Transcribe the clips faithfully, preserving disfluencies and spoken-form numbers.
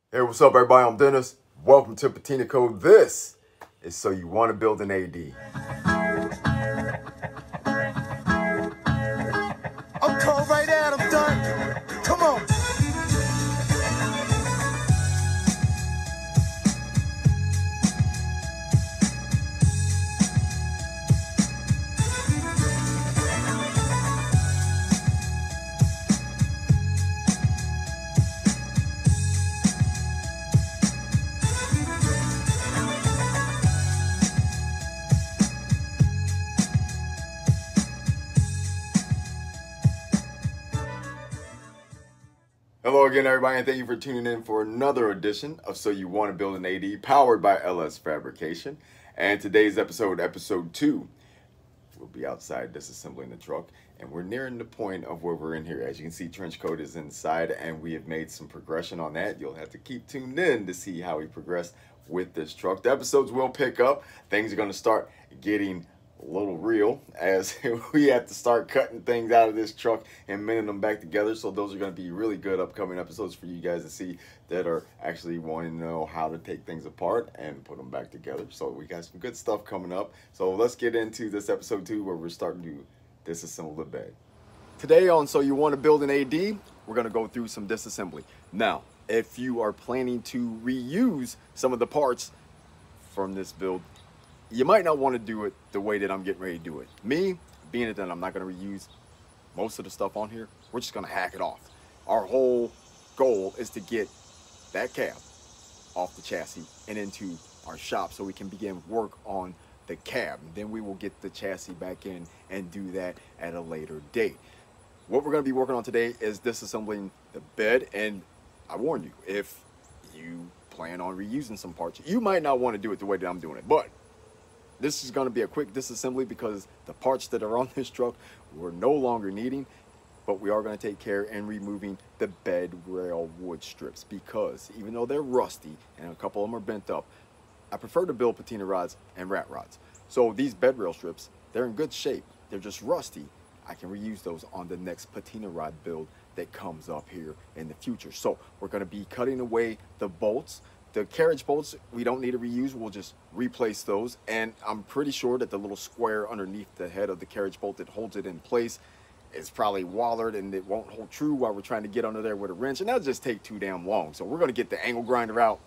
Hey, what's up, everybody? I'm Dennis. Welcome to Patina Code. This is So You Want to Build an A D. I'm cold right out, I'm done. Come on. Hello again, everybody, and thank you for tuning in for another edition of So You Want to Build an A D, powered by L S Fabrication. And today's episode, episode two, we'll be outside disassembling the truck, and we're nearing the point of where we're in here. As you can see, trench coat is inside, and we have made some progression on that. You'll have to keep tuned in to see how we progress with this truck. The episodes will pick up. Things are going to start getting a little real as we have to start cutting things out of this truck and mending them back together. So those are going to be really good upcoming episodes for you guys to see that are actually wanting to know how to take things apart and put them back together. So we got some good stuff coming up. So let's get into this episode two where we're starting to disassemble the bed. Today on So You Want to Build an A D, we're going to go through some disassembly. Now, if you are planning to reuse some of the parts from this build, you might not want to do it the way that I'm getting ready to do it. Me, being it that I'm not going to reuse most of the stuff on here, we're just going to hack it off. Our whole goal is to get that cab off the chassis and into our shop so we can begin work on the cab. Then we will get the chassis back in and do that at a later date. What we're going to be working on today is disassembling the bed, and I warn you, if you plan on reusing some parts, you might not want to do it the way that I'm doing it, but this is going to be a quick disassembly because the parts that are on this truck we're no longer needing, but we are going to take care in removing the bed rail wood strips because even though they're rusty and a couple of them are bent up, I prefer to build patina rods and rat rods. So these bed rail strips, they're in good shape. They're just rusty. I can reuse those on the next patina rod build that comes up here in the future. So we're going to be cutting away the bolts. The carriage bolts, we don't need to reuse. We'll just replace those. And I'm pretty sure that the little square underneath the head of the carriage bolt that holds it in place is probably wallered and it won't hold true while we're trying to get under there with a wrench. And that'll just take too damn long. So we're going to get the angle grinder out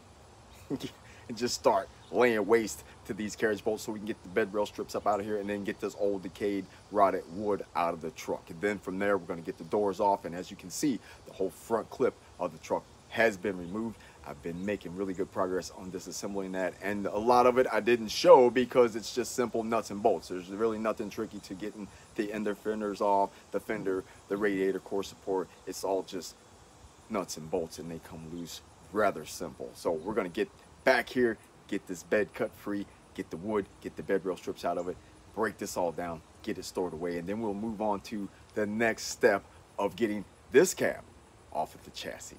and just start laying waste to these carriage bolts so we can get the bed rail strips up out of here and then get this old decayed rotted wood out of the truck. And then from there, we're going to get the doors off. And as you can see, the whole front clip of the truck has been removed. I've been making really good progress on disassembling that, and a lot of it I didn't show because it's just simple nuts and bolts. There's really nothing tricky to getting the ender fenders off, the fender, the radiator core support. It's all just nuts and bolts, and they come loose rather simple. So we're going to get back here, get this bed cut free, get the wood, get the bed rail strips out of it, break this all down, get it stored away, and then we'll move on to the next step of getting this cab off of the chassis.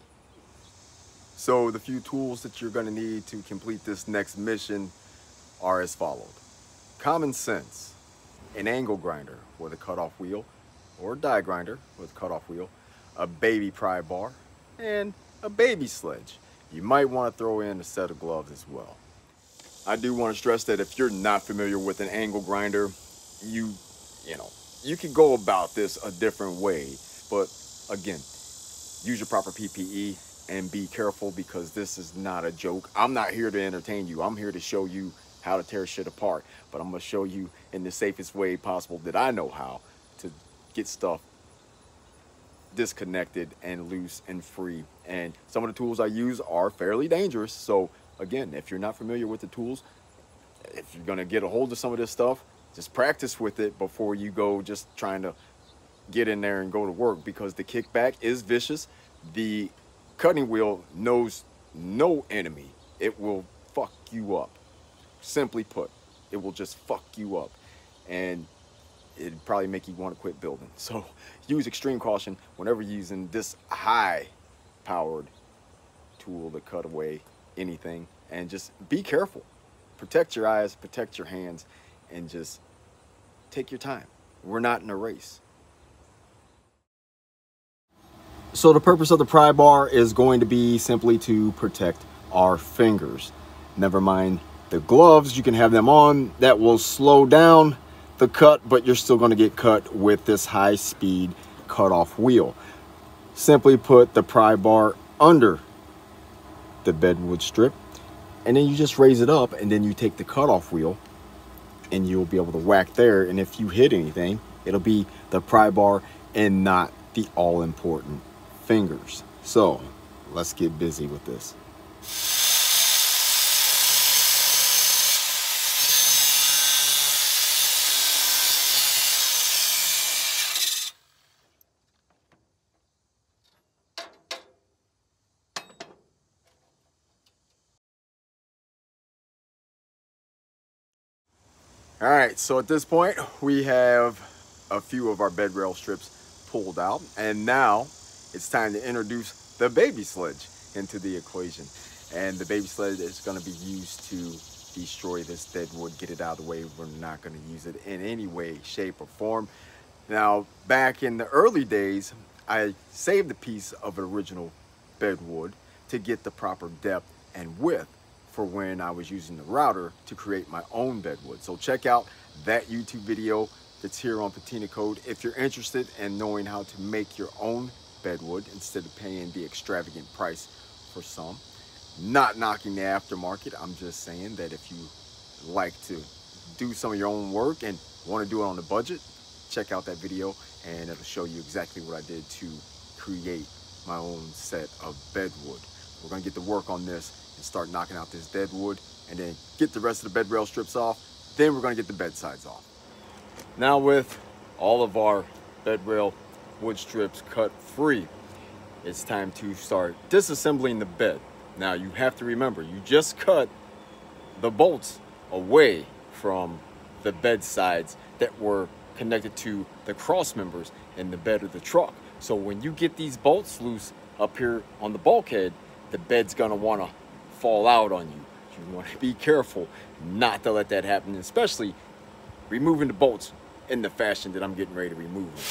So the few tools that you're going to need to complete this next mission are as followed. Common sense, an angle grinder with a cutoff wheel, or a die grinder with a cutoff wheel, a baby pry bar, and a baby sledge. You might want to throw in a set of gloves as well. I do want to stress that if you're not familiar with an angle grinder, you, you know, you can go about this a different way. But again, use your proper P P E. And be careful because this is not a joke. I'm not here to entertain you. I'm here to show you how to tear shit apart. But I'm going to show you in the safest way possible that I know how to get stuff disconnected and loose and free. And some of the tools I use are fairly dangerous. So again, if you're not familiar with the tools, if you're going to get a hold of some of this stuff, just practice with it before you go just trying to get in there and go to work, because the kickback is vicious. The cutting wheel knows no enemy. It will fuck you up. Simply put, it will just fuck you up, and it'd probably make you want to quit building. So use extreme caution whenever using this high powered tool to cut away anything, and just be careful. Protect your eyes, protect your hands, and just take your time. We're not in a race. So the purpose of the pry bar is going to be simply to protect our fingers. Never mind the gloves, you can have them on. That will slow down the cut, but you're still going to get cut with this high-speed cut-off wheel. Simply put the pry bar under the bedwood strip, and then you just raise it up, and then you take the cut-off wheel, and you'll be able to whack there, and if you hit anything, it'll be the pry bar and not the all-important fingers. So let's get busy with this. All right, so at this point we have a few of our bed rail strips pulled out, and now it's time to introduce the baby sledge into the equation. And the baby sledge is going to be used to destroy this dead wood, get it out of the way. We're not going to use it in any way, shape, or form. Now, back in the early days, I saved a piece of original bed wood to get the proper depth and width for when I was using the router to create my own bedwood. So check out that YouTube video that's here on Patina Code if you're interested in knowing how to make your own bedwood instead of paying the extravagant price for some. Not knocking the aftermarket, I'm just saying that if you like to do some of your own work and want to do it on a budget, check out that video and it'll show you exactly what I did to create my own set of bedwood. We're gonna get to work on this and start knocking out this dead wood and then get the rest of the bed rail strips off. Then we're gonna get the bed sides off. Now with all of our bed rail wood strips cut free, it's time to start disassembling the bed. Now you have to remember, you just cut the bolts away from the bed sides that were connected to the cross members in the bed of the truck. So when you get these bolts loose up here on the bulkhead, the bed's gonna wanna fall out on you. You wanna be careful not to let that happen, especially removing the bolts in the fashion that I'm getting ready to remove them.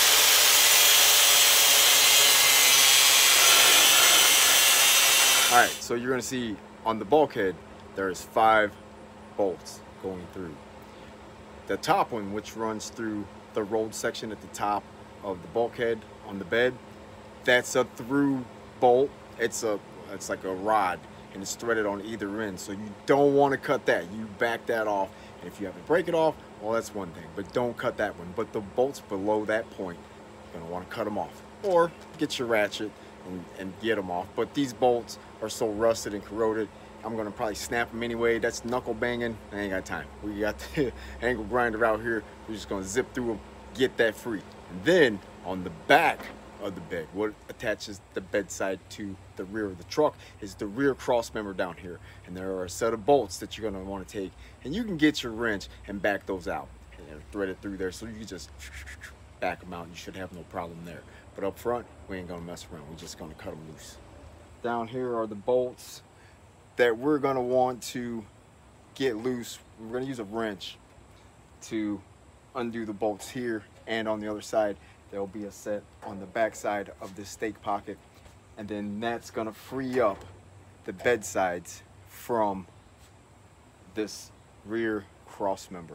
All right, so you're gonna see on the bulkhead, there's five bolts going through. The top one, which runs through the rolled section at the top of the bulkhead on the bed, that's a through bolt. It's a, it's like a rod and it's threaded on either end. So you don't want to cut that. You back that off. And if you have to break it off, well, that's one thing, but don't cut that one. But the bolts below that point, you're gonna want to cut them off or get your ratchet and, and get them off. But these bolts are so rusted and corroded, I'm gonna probably snap them anyway. That's knuckle banging. I ain't got time. We got the angle grinder out here. We're just gonna zip through them, get that free. And then on the back of the bed, what attaches the bedside to the rear of the truck is the rear cross member down here. And there are a set of bolts that you're gonna wanna take, and you can get your wrench and back those out and thread it through there. So you can just back them out. You should have no problem there. But up front, we ain't gonna mess around. We're just gonna cut them loose. Down here are the bolts that we're gonna want to get loose. We're gonna use a wrench to undo the bolts here, and on the other side there'll be a set on the back side of this stake pocket, and then that's gonna free up the bed sides from this rear cross member.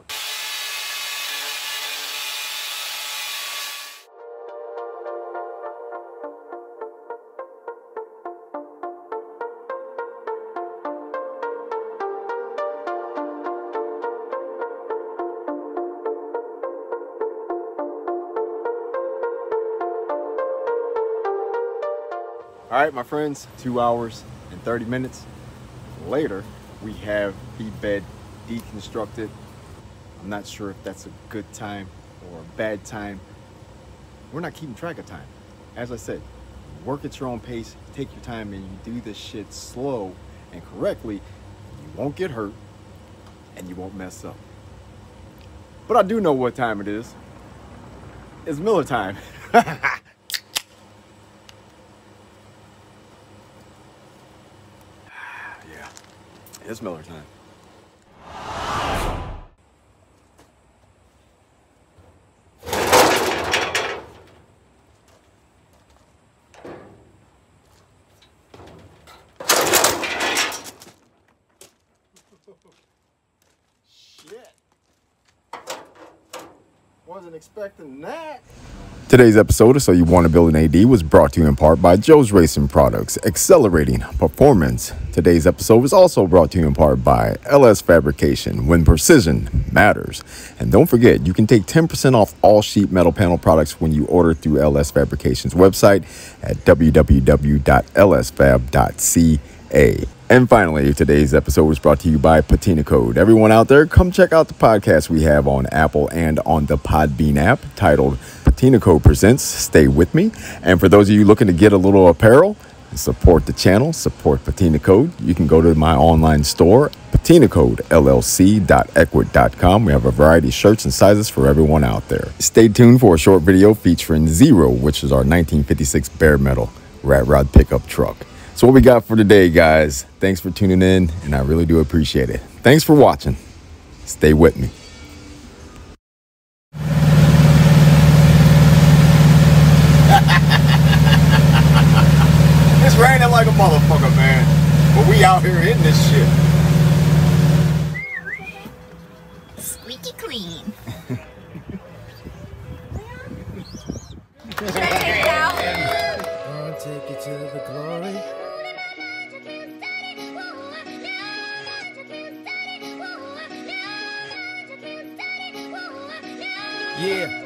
All right, my friends, two hours and thirty minutes later, we have the bed deconstructed. I'm not sure if that's a good time or a bad time. We're not keeping track of time. As I said, work at your own pace, take your time, and you do this shit slow and correctly, you won't get hurt and you won't mess up. But I do know what time it is. It's Miller time. It's Miller time. wasn't expecting that. Today's episode of So You Want to Build an A D was brought to you in part by Joe's Racing Products, accelerating performance. Today's episode was also brought to you in part by L S Fabrication, when precision matters. And don't forget, you can take ten percent off all sheet metal panel products when you order through L S Fabrication's website at w w w dot l s fab dot c a. And finally, today's episode was brought to you by Patina Code. Everyone out there, come check out the podcast we have on Apple and on the Podbean app titled Patina Code Presents Stay With Me. And for those of you looking to get a little apparel and support the channel, support Patina Code, you can go to my online store, patina code l l c dot ecwit dot com. We have a variety of shirts and sizes for everyone out there. Stay tuned for a short video featuring Zero, which is our nineteen fifty-six bare metal rat rod pickup truck. So what we got for today, guys. Thanks for tuning in, and I really do appreciate it. Thanks for watching. Stay with me. It's raining like a motherfucker, man. But we out here hitting this shit. Squeaky clean. I'll take you to the glory. Yeah.